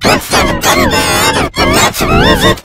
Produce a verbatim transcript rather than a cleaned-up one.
Let's have a teddy bear and lots of music.